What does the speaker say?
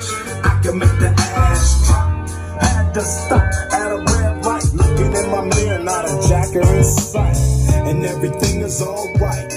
I can make the ass pop. Had to stop at a red light, looking in my mirror, not a jacker in sight, and everything is alright.